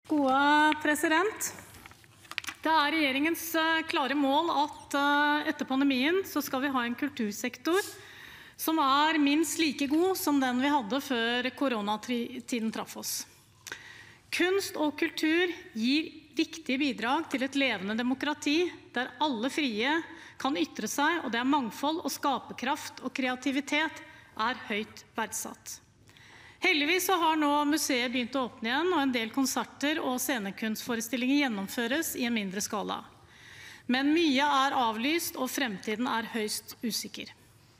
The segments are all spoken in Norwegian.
Gode president. Det regjeringens klare mål at etter pandemien så skal vi ha en kultursektor som minst like god som den vi hadde før koronatiden traff oss. Kunst og kultur gir viktige bidrag til et levende demokrati der alle frie kan ytre seg, og der mangfold og skaperkraft og kreativitet høyt verdsatt. Heldigvis så har nå museet begynt å åpne igjen, og en del konserter og scenekunstforestillinger gjennomføres i en mindre skala. Men mye avlyst, og fremtiden høyst usikker.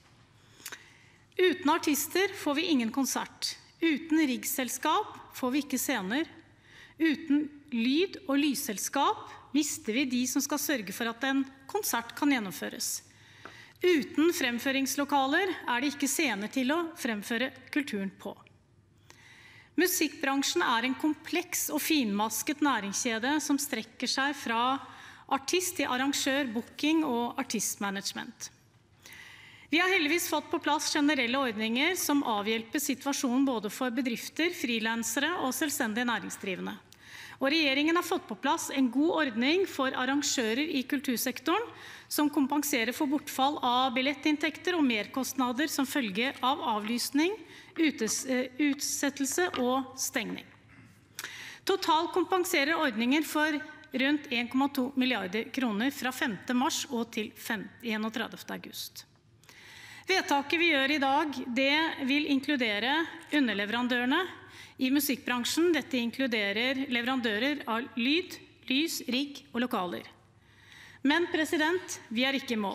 Uten artister får vi ingen konsert. Uten riggselskap får vi ikke scener. Uten lyd- og lysselskap mister vi de som skal sørge for at en konsert kan gjennomføres. Uten fremføringslokaler det ikke scener til å fremføre kulturen på. Musikkbransjen en kompleks og finmasket næringskjede som strekker seg fra artist til arrangør, booking og artistmanagement. Vi har heldigvis fått på plass generelle ordninger som avhjelper situasjonen både for bedrifter, frilansere og selvstendige næringsdrivende. Og regjeringen har fått på plass en god ordning for arrangører i kultursektoren som kompenserer for bortfall av billettinntekter og merkostnader som følge av avlysning, utsettelse og stengning. Totalt kompenserer ordningen for rundt 1,2 milliarder kroner fra 5. mars og til 31. august. Vedtaket vi gjør i dag, det vil inkludere underleverandørene i musikkbransjen. Dette inkluderer leverandører av lyd, lys, rigg og lokaler. Men president, vi ikke i mål.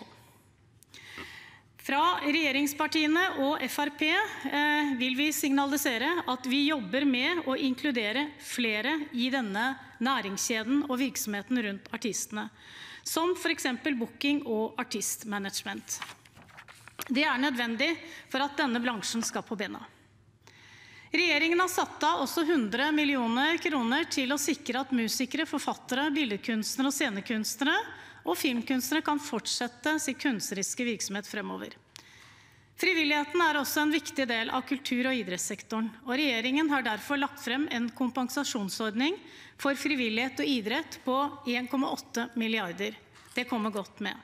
Fra regjeringspartiene og Frp vil vi signalisere at vi jobber med å inkludere flere i denne næringskjeden og virksomheten rundt artistene, som for eksempel booking og artistmanagement. Det nødvendig for at denne bransjen skal på bena. Regjeringen har satt av også 100 millioner kroner til å sikre at musikere, forfattere, billedkunstnere og scenekunstnere og filmkunstnere kan fortsette sin kunstneriske virksomhet fremover. Frivilligheten også en viktig del av kultur- og idrettssektoren, og regjeringen har derfor lagt frem en kompensasjonsordning for frivillighet og idrett på 1,8 milliarder. Det kommer godt med.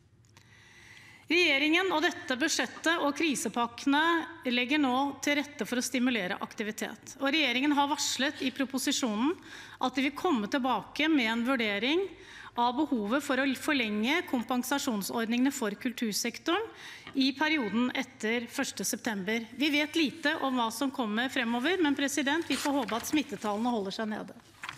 Regjeringen og dette budsjettet og krisepakkene legger nå til rette for å stimulere aktivitet. Og regjeringen har varslet i proposisjonen at de vil komme tilbake med en vurdering av behovet for å forlenge kompensasjonsordningene for kultursektoren i perioden etter 1. september. Vi vet lite om hva som kommer fremover, men president, vi får håpe at smittetallene holder seg nede.